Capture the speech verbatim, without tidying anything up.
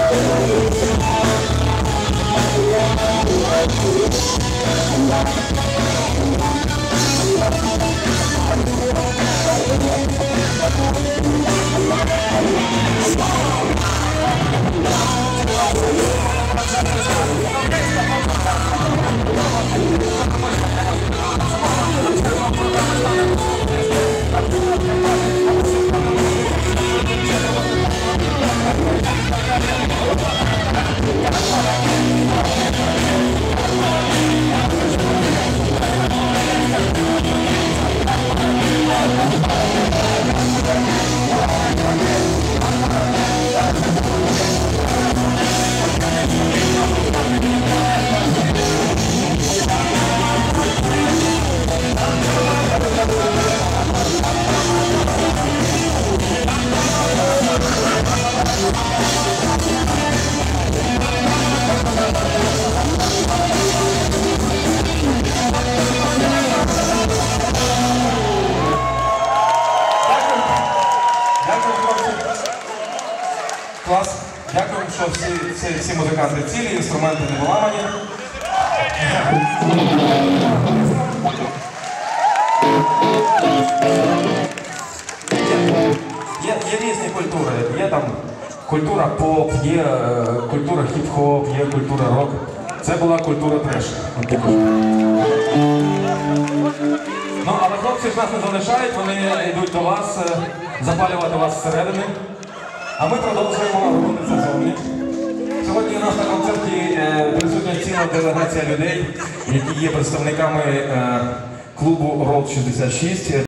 Клас. Дякую, що всі, всі, всі музиканти цілі, інструменти не виламані. Є, є різні культури. Є там культура поп, є е, культура хіп-хоп, є культура рок. Це була культура треш. Ну, але хлопці ж нас не залишають, вони йдуть до вас, е, запалювати вас зсередини. А ми продовжуємо робити це зовні. Сьогодні у нас на концерті е, присутня ціла делегація людей, які є представниками е, клубу Ролд шістдесят шість.